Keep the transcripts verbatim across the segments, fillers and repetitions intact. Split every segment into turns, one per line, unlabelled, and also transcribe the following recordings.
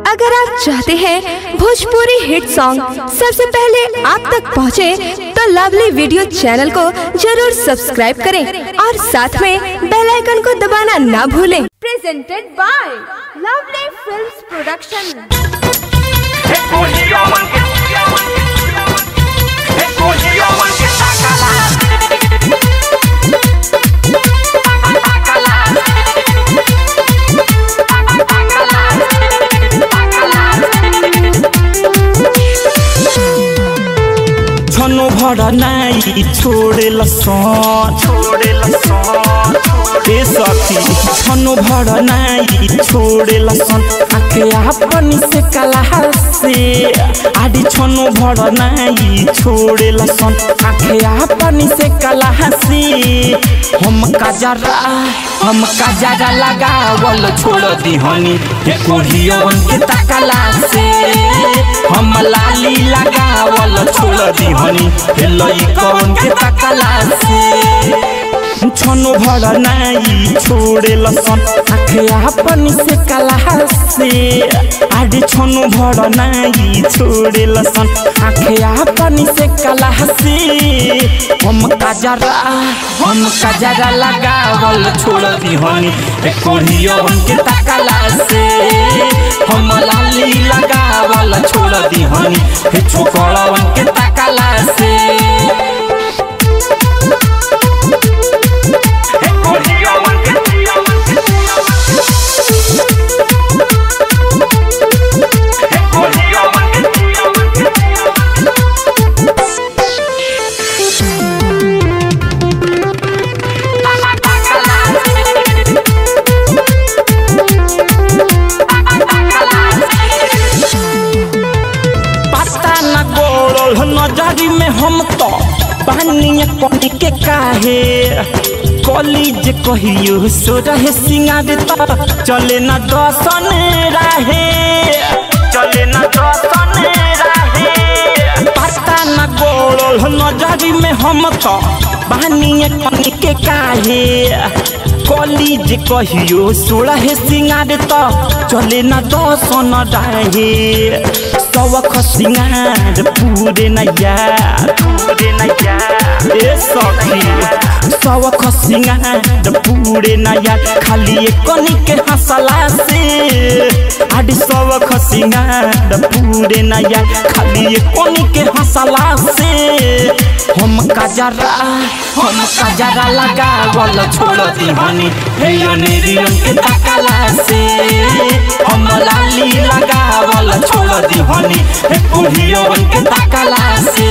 अगर आप चाहते हैं भोजपुरी हिट सॉन्ग सबसे पहले आप तक पहुंचे, तो लवली वीडियो चैनल को जरूर सब्सक्राइब करें और साथ में बेल आइकन को दबाना ना भूलें। Presented by lovely films production.
छनो भड़ा नाई छोड़े लसन छोड़े लसन ए सखी छनो भड़ा नाई छोड़े लसन आके अपनी से कला से आदि छनो भड़ा नाई छोड़े लसन आके अपनी से कला से हम काजरा हम काजरा लगावल छोड़ दी हनी कोढ़ियन के तकला से हम लाली लगावल छोड़ दी हनी लइकन के तकला से छनो भड़ा नाई छोड़े लसन आखे अपनी से कला से आदि छनो भड़ा नाई छोड़े लसन आखे अपनी से कला से हम काजरा हम काजरा लगावल छोड़ दी हनी कोढ़ियन के तकला से हम लाली लगावल छोड़ दी हनी छोकड़वन के तकला से नजरी में हम तो पानी कटी के काहे कॉलेज कहियो सो रहे सिंगार चले न दसन रहे चले न दसन रहे पता न गोड़ नजरी में हम तो पानी कटी के काहे कॉलेज कहियो सो रहे सिंगार चले न दसन रहे सवख सिंगार पूरे नैया पूरे नैया ए सखी सवख सिंगार पूरे नैया खाली कनी के हंसला से आदि सवख सिंगार पूरे नैया खाली कनी के हंसला से हम काजरा हम काजरा लगावल छोड़ दी हनी हेयनेरियन के तकला से हम लाली लगावल छोड़ दी हनी कोढ़ियन के तकला से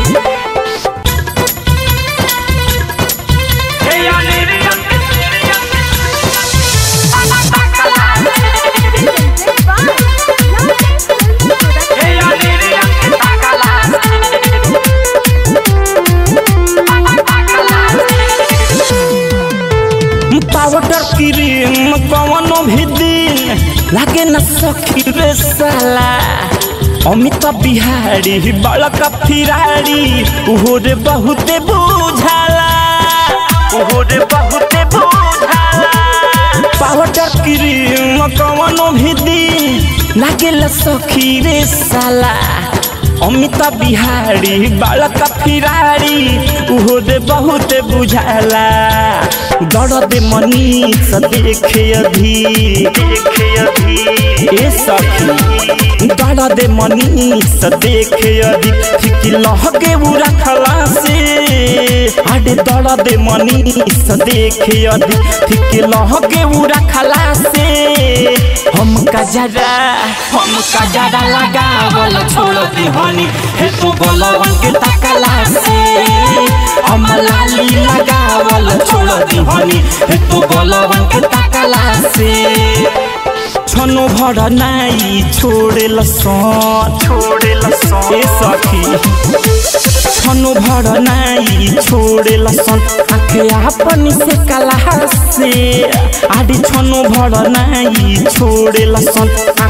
पाउडर क्रीम कवनो भी दिन लागे न सखी रे साला अमिताभ बिहारी बड़का फिरारी उहो रे बहुते बुझाला उहो रे बहुते बुझाला पाउडर क्रीम कवनो भी दिन लागे न सखी रे साला अमिताभ बिहारी बड़का फिरारी उहो रे बहुत बुझाला दर्द मनीष देखे अभी देखे अभी ए सखी दर्द मनीष देखे अभी ठीक लहगे उ रखला से आडे दर्द मनीष देखे अभी ठीक लहगे उ रखला से हम काजरा हम काजरा लगावल छोड़ दी हनी तू बोलवन के तकला से हम लाली लगावल छोड़ दी हनी तू बोलवन के तकला से छनो भड़ा नाई छोड़े लसन छोड़े लसन ए सखी छनो भड़ा नाई छोड़े लसन आखे अपनी से कला से आदि छनो भड़ा नाई छोड़े लसन आखे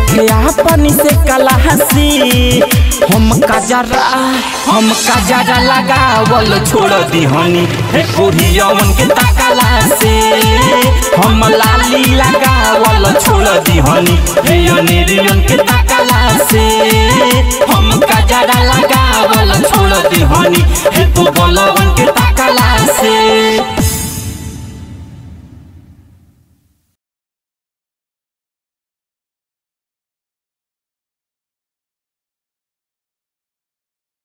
अपनी से कला हसी हम काजरा हम काजरा लगावल छोड़ दिहनी हे कोरियवन के तकला से हम लाली लगावल छोड़ दिहनी हे अनेरियन के तकला से हम काजरा लगावल छोड़ दिहनी हे तो बलवन